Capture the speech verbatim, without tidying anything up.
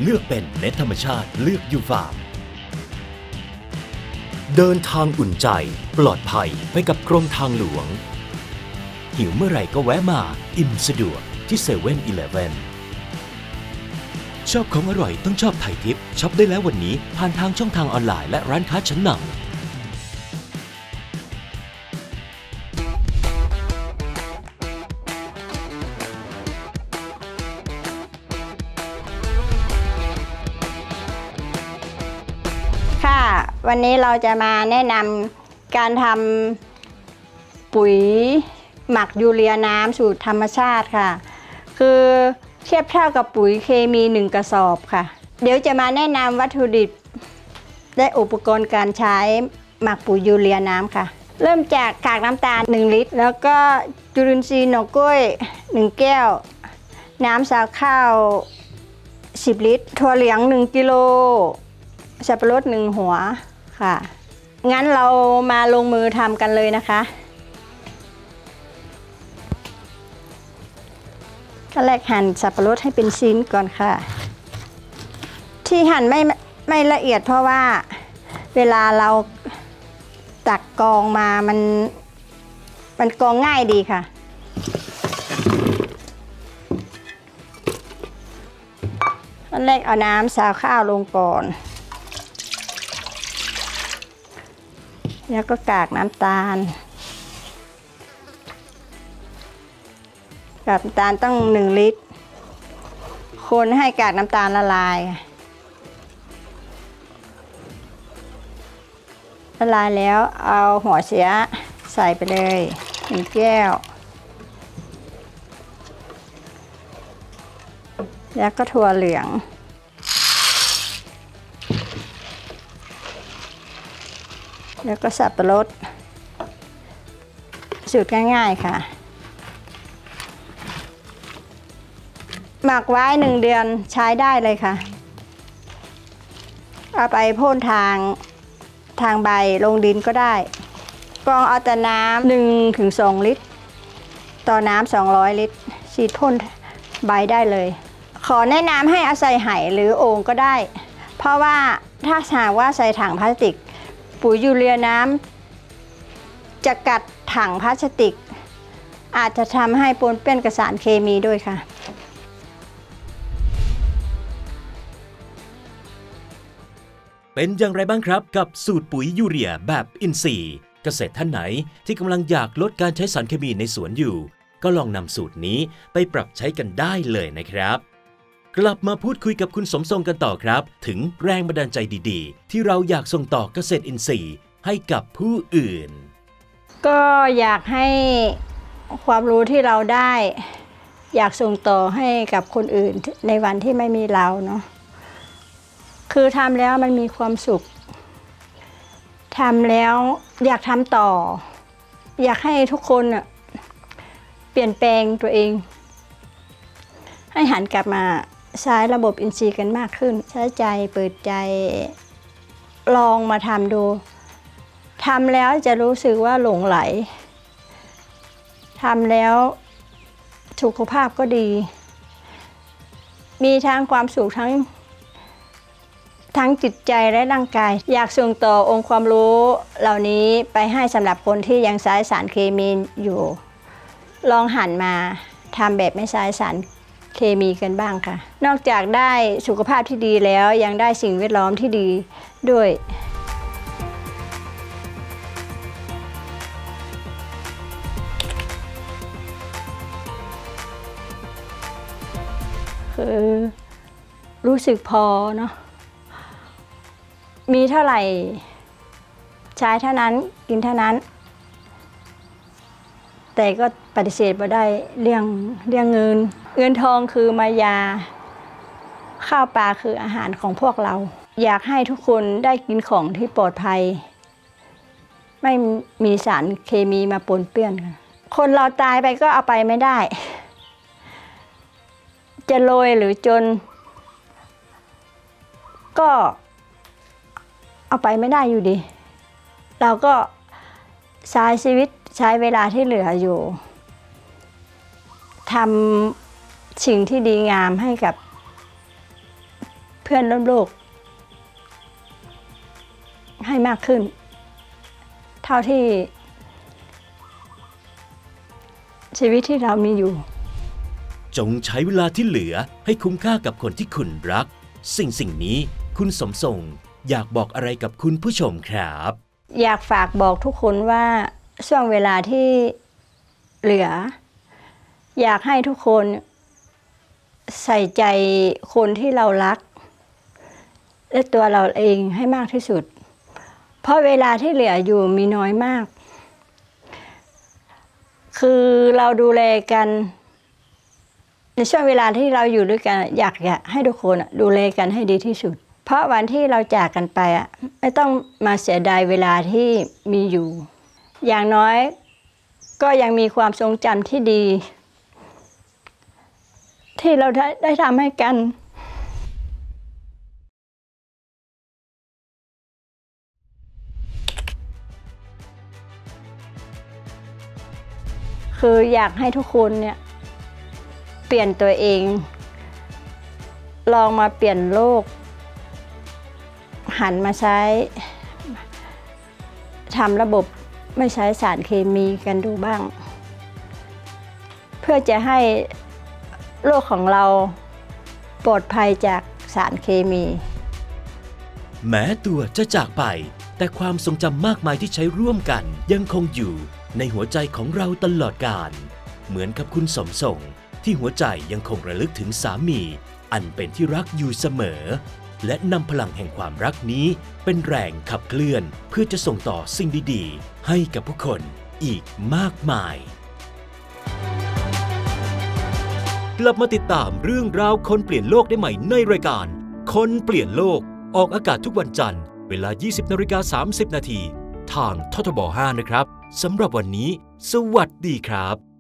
เลือกเป็นเน็ตธรรมชาติเลือกยูฟาร์มเดินทางอุ่นใจปลอดภัยไปกับกรมทางหลวงหิวเมื่อไหร่ก็แวะมาอิ่มสะดวกที่เซเว่นอีเลฟเว่นชอบของอร่อยต้องชอบไทยทิปช็อปได้แล้ววันนี้ผ่านทางช่องทางออนไลน์และร้านค้าชั้นนำค่ะวันนี้เราจะมาแนะนำการทำปุ๋ยหมักยูเรียน้ำสูตรธรรมชาติค่ะคือเทียบเท่ากับปุ๋ยเคมีหนึ่งกระสอบค่ะเดี๋ยวจะมาแนะนำวัตถุดิบและอุปกรณ์การใช้หมักปุ๋ยยูเรียน้ำค่ะเริ่มจากกากน้ำตาลหนึ่งลิตรแล้วก็จุลินทรีย์หน่อกล้วยหนึ่งแก้วน้ำสาวข้าวสิบลิตรถั่วเหลืองหนึ่งกิโลสับปะรดหนึ่งหัวค่ะงั้นเรามาลงมือทำกันเลยนะคะขั้นแรกหั่นสับปะรดให้เป็นชิ้นก่อนค่ะที่หั่นไม่ไม่ละเอียดเพราะว่าเวลาเราตักกองมามันมันกองง่ายดีค่ะขั้นแรกเอาน้ำสาวข้าวลงก่อนแล้วก็กากน้ำตาลกากน้ำตาลต้องหนึ่งลิตรคนให้กากน้ำตาลละลายละลายแล้วเอาหัวเสียใส่ไปเลยหนึ่งแก้วแล้วก็ถั่วเหลืองแล้วก็สับปะรดสูตรง่ายๆค่ะหมักไว้หนึ่งเดือนใช้ได้เลยค่ะเอาไปพ่นทางทางใบลงดินก็ได้กรองเอาแต่น้ำหนึ่งถึงสองลิตรต่อน้ำสองร้อยลิตรฉีดพ่นใบได้เลยขอแนะนำให้เอาใส่ไหหรือโอ่งก็ได้เพราะว่าถ้าหากว่าใส่ถังพลาสติกปุ๋ยยูเรียน้ำจะกัดถังพลาสติกอาจจะทำให้ปนเปื้อนกับสารเคมีด้วยค่ะเป็นอย่างไรบ้างครับกับสูตรปุ๋ยยูเรียแบบอินทรีย์เกษตรท่านไหนที่กำลังอยากลดการใช้สารเคมีในสวนอยู่ก็ลองนำสูตรนี้ไปปรับใช้กันได้เลยนะครับกลับมาพูดคุยกับคุณสมทรงกันต่อครับถึงแรงบันดาลใจดีๆที่เราอยากส่งต่อเกษตรอินทรีย์ให้กับผู้อื่นก็อยากให้ความรู้ที่เราได้อยากส่งต่อให้กับคนอื่นในวันที่ไม่มีเราเนาะคือทำแล้วมันมีความสุขทำแล้วอยากทำต่ออยากให้ทุกคนน่ะเปลี่ยนแปลงตัวเองให้หันกลับมาใช้ระบบอินทรีย์กันมากขึ้นใช้ใจเปิดใจลองมาทำดูทำแล้วจะรู้สึกว่าหลงไหลทำแล้วสุขภาพก็ดีมีทั้งความสุขทั้งทั้งจิตใจและร่างกายอยากส่งต่อองค์ความรู้เหล่านี้ไปให้สำหรับคนที่ยังใช้สารเคมีอยู่ลองหันมาทำแบบไม่ใช้สารเคมีกันบ้างค่ะนอกจากได้สุขภาพที่ดีแล้วยังได้สิ่งแวดล้อมที่ดีด้วยคือรู้สึกพอเนาะมีเท่าไหร่ใช้เท่านั้นกินเท่านั้นแต่ก็ปฏิเสธไม่ได้เรื่องเรื่องเงินเงินทองคือมายาข้าวปลาคืออาหารของพวกเราอยากให้ทุกคนได้กินของที่ปลอดภัยไม่มีสารเคมีมาปนเปื้อนค่ะคนเราตายไปก็เอาไปไม่ได้จะรวยหรือจนก็เอาไปไม่ได้อยู่ดีเราก็ใช้ชีวิตใช้เวลาที่เหลืออยู่ทำสิ่งที่ดีงามให้กับพื่อนร่วมโลกให้มากขึ้นเท่าที่ชีวิตที่เรามีอยู่จงใช้เวลาที่เหลือให้คุ้มค่ากับคนที่คุณรักสิ่งสิ่งนี้คุณสมทรงอยากบอกอะไรกับคุณผู้ชมครับอยากฝากบอกทุกคนว่าช่วงเวลาที่เหลืออยากให้ทุกคนใส่ใจคนที่เรารักและตัวเราเองให้มากที่สุดเพราะเวลาที่เหลืออยู่มีน้อยมากคือเราดูแลกันในช่วงเวลาที่เราอยู่ด้วยกันอยากอยากให้ทุกคนดูแลกันให้ดีที่สุดเพราะวันที่เราจากกันไปอ่ะไม่ต้องมาเสียดายเวลาที่มีอยู่อย่างน้อยก็ยังมีความทรงจำที่ดีที่เราได้ได้ทำให้กันคืออยากให้ทุกคนเนี่ยเปลี่ยนตัวเองลองมาเปลี่ยนโลกหันมาใช้ทำระบบไม่ใช้สารเคมีกันดูบ้างเพื่อจะให้โลกของเราปลอดภัยจากสารเคมีแม้ตัวจะจากไปแต่ความทรงจำมากมายที่ใช้ร่วมกันยังคงอยู่ในหัวใจของเราตลอดกาลเหมือนกับคุณสมทรงที่หัวใจยังคงระลึกถึงสามีอันเป็นที่รักอยู่เสมอและนำพลังแห่งความรักนี้เป็นแรงขับเคลื่อนเพื่อจะส่งต่อสิ่งดีๆให้กับผู้คนอีกมากมายกลับมาติดตามเรื่องราวคนเปลี่ยนโลกได้ใหม่ในรายการคนเปลี่ยนโลกออกอากาศทุกวันจันทร์เวลา ยี่สิบนาฬิกาสามสิบนาทีทางททบห้านะครับสำหรับวันนี้สวัสดีครับ